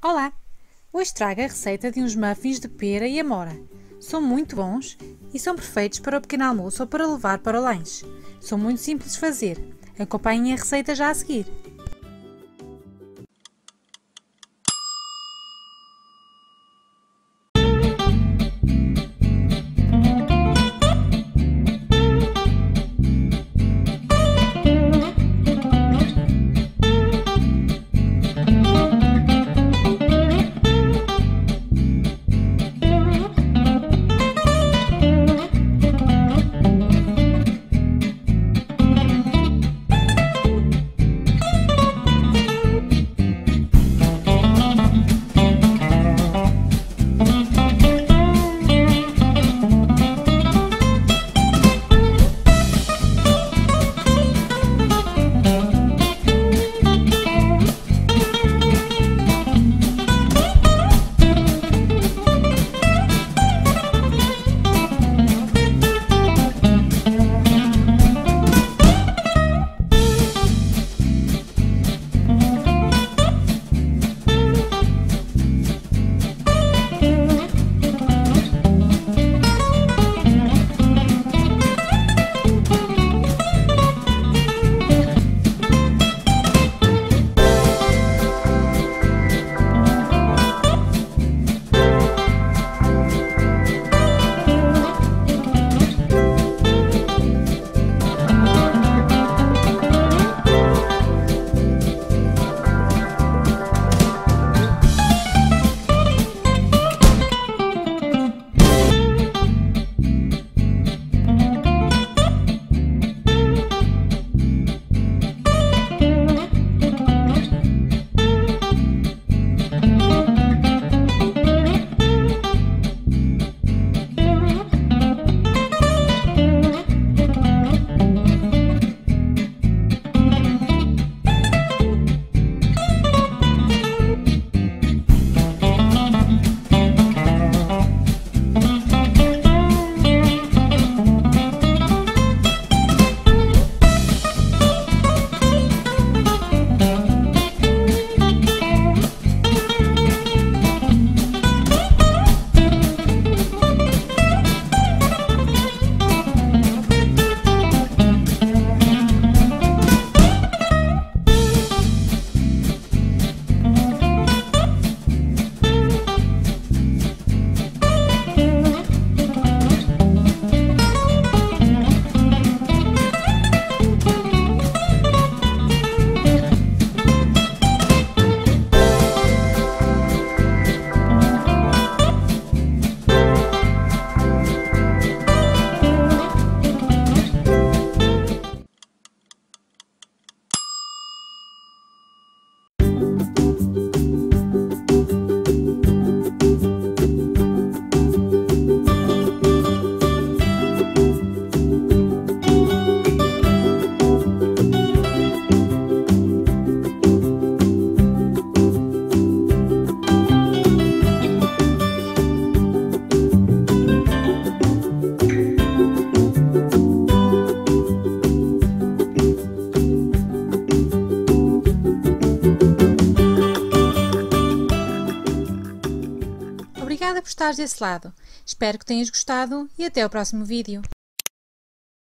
Olá! Hoje trago a receita de uns muffins de pera e amora. São muito bons e são perfeitos para o pequeno almoço ou para levar para o lanche. São muito simples de fazer. Acompanhem a receita já a seguir. Obrigada por estares desse lado. Espero que tenhas gostado e até o próximo vídeo.